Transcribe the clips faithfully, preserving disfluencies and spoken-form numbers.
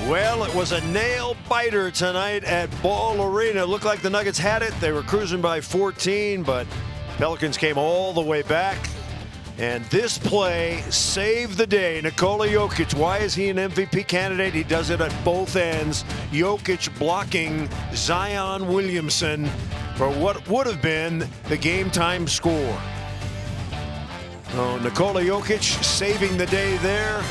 Well, it was a nail-biter tonight at Ball Arena. It looked like the Nuggets had it. They were cruising by fourteen, but Pelicans came all the way back. And this play saved the day. Nikola Jokic, why is he an M V P candidate? He does it at both ends. Jokic blocking Zion Williamson for what would have been the game-time score. Oh, Nikola Jokic saving the day there.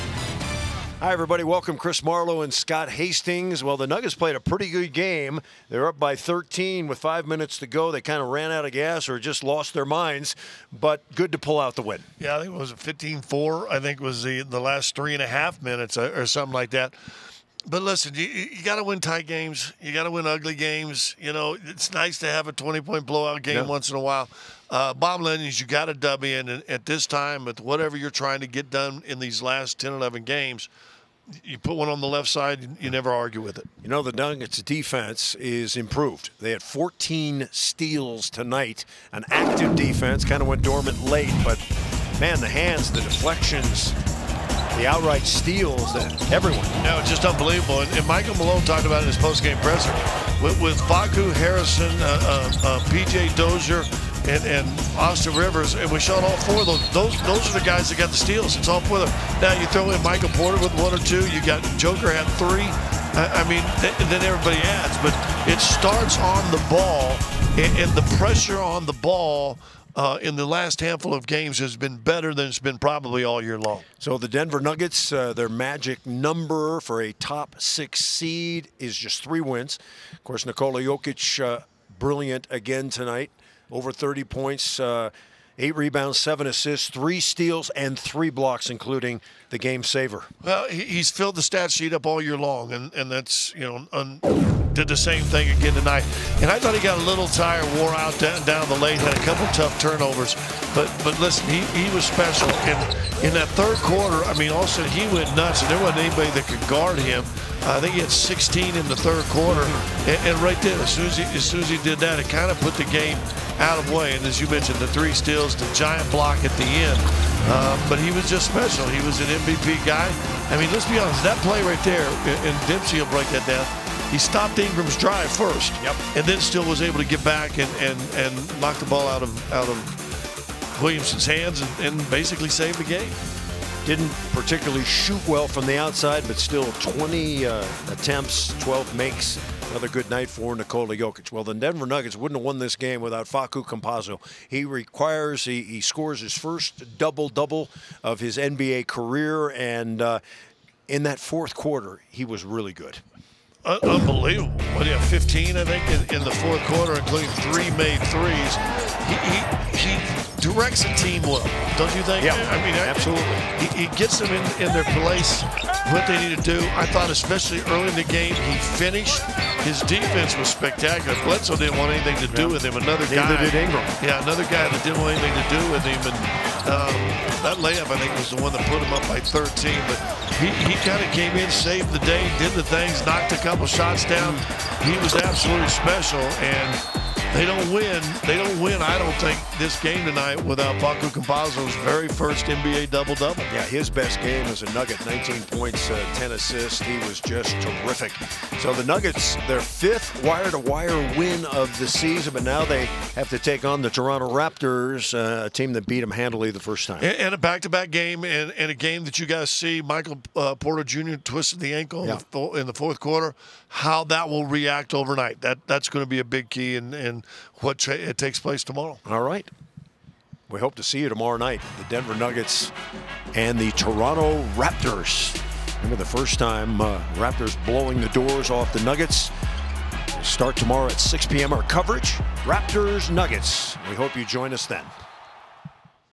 Hi, everybody. Welcome, Chris Marlowe and Scott Hastings. Well, the Nuggets played a pretty good game. They're up by thirteen with five minutes to go. They kind of ran out of gas or just lost their minds, but good to pull out the win. Yeah, I think it was fifteen four. I think was the, the last three and a half minutes or something like that. But listen, you, you got to win tight games. You got to win ugly games. You know, it's nice to have a twenty-point blowout game yeah. once in a while. Uh, bottom line is you got to dub in, and at this time, with whatever you're trying to get done in these last ten, eleven games, you put one on the left side, you never argue with it. You know, the Nuggets defense is improved. They had fourteen steals tonight, an active defense, kind of went dormant late, but man, the hands, the deflections, the outright steals, that everyone. No, it's just unbelievable. And, and Michael Malone talked about it in his post-game presser. With, with Facu, Harrison, uh, uh, uh, P J Dozier, and, and Austin Rivers, and we shot all four of those. Those those are the guys that got the steals. It's all four of them. Now you throw in Michael Porter with one or two. You got Joker had three. I, I mean, th then everybody adds. But it starts on the ball, and, and the pressure on the ball Uh, in the last handful of games has been better than it's been probably all year long. So the Denver Nuggets, uh, their magic number for a top six seed is just three wins. Of course, Nikola Jokic, uh, brilliant again tonight. Over thirty points, uh, eight rebounds, seven assists, three steals, and three blocks, including the game saver. Well, he's filled the stat sheet up all year long, and, and that's, you know, un did the same thing again tonight. And I thought he got a little tired, wore out down, down the lane, had a couple tough turnovers. But but listen, he, he was special. And in that third quarter, I mean, all of a sudden he went nuts, and there wasn't anybody that could guard him. Uh, I think he had sixteen in the third quarter. And, and right there, as soon as, he, as soon as he did that, it kind of put the game out of way. And as you mentioned, the three steals, the giant block at the end. Uh, but he was just special. He was an M V P guy. I mean, let's be honest, that play right there, and Dempsey will break that down. He stopped Ingram's drive first, yep. and then still was able to get back and, and, and knock the ball out of out of Williamson's hands and, and basically save the game. Didn't particularly shoot well from the outside, but still twenty uh, attempts, twelve makes. Another good night for Nikola Jokic. Well, the Denver Nuggets wouldn't have won this game without Facu Campazzo. He requires, he, he scores his first double-double of his N B A career, and uh, in that fourth quarter, he was really good. Un unbelievable. What do you have, fifteen, I think, in, in the fourth quarter, including three made threes. He, he, he directs a team well, don't you think? Yeah, I mean, absolutely. He, he gets them in, in their place, what they need to do. I thought especially early in the game, he finished. His defense was spectacular. Bledsoe didn't want anything to do yeah. with him. Another Neither guy. did Ingram. Yeah, another guy that didn't want anything to do with him. And um, that layup, I think, was the one that put him up by thirteen. But he, he kind of came in, saved the day, did the things, knocked a couple shots down. He was absolutely special. And they don't win. They don't win, I don't think, this game tonight without Facu Campazzo's very first N B A double-double. Yeah, his best game as a Nugget, nineteen points, uh, ten assists. He was just terrific. So the Nuggets, their fifth wire-to-wire win of the season, but now they have to take on the Toronto Raptors, uh, a team that beat them handily the first time. And, and a back-to-back game, and, and a game that you guys see. Michael uh, Porter Junior twisted the ankle yeah. in, the, in the fourth quarter. How that will react overnight, that that's going to be a big key in, in what tra it takes place tomorrow. All right. We hope to see you tomorrow night. The Denver Nuggets and the Toronto Raptors. Remember the first time uh, Raptors blowing the doors off the Nuggets. We'll start tomorrow at six P M Our coverage, Raptors Nuggets. We hope you join us then.